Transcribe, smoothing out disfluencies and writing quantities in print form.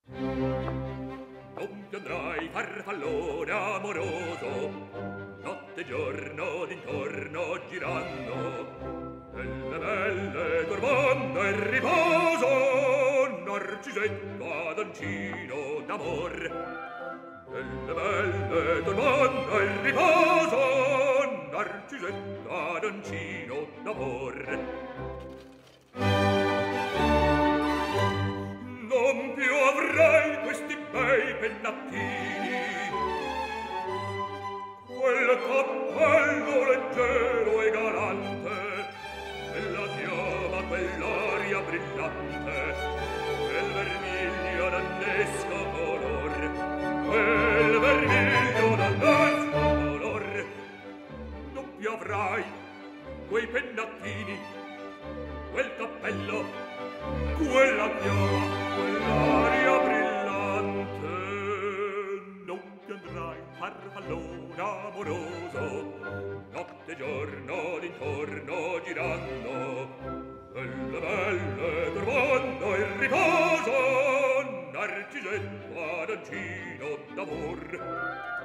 Non ti andrai farfallone amoroso, notte e giorno d'intorno girando, delle belle turbando il riposo, narcisetto adoncino d'amor. Delle belle turbando il riposo, narcisetto adoncino d'amor. Non più avrai questi bei pennattini, quel cappello leggero e galante, quella fiamma, quell'aria brillante, quel vermiglio d'annesco color, quel vermiglio d'annesco color. Non più avrai quei pennattini, quel cappello, quella fiamma, quell'aria brillante. Non ti andrai farfallone amoroso, notte e giorno d'intorno girando, belle belle turbando il riposo, narcisetto adoncino d'amor.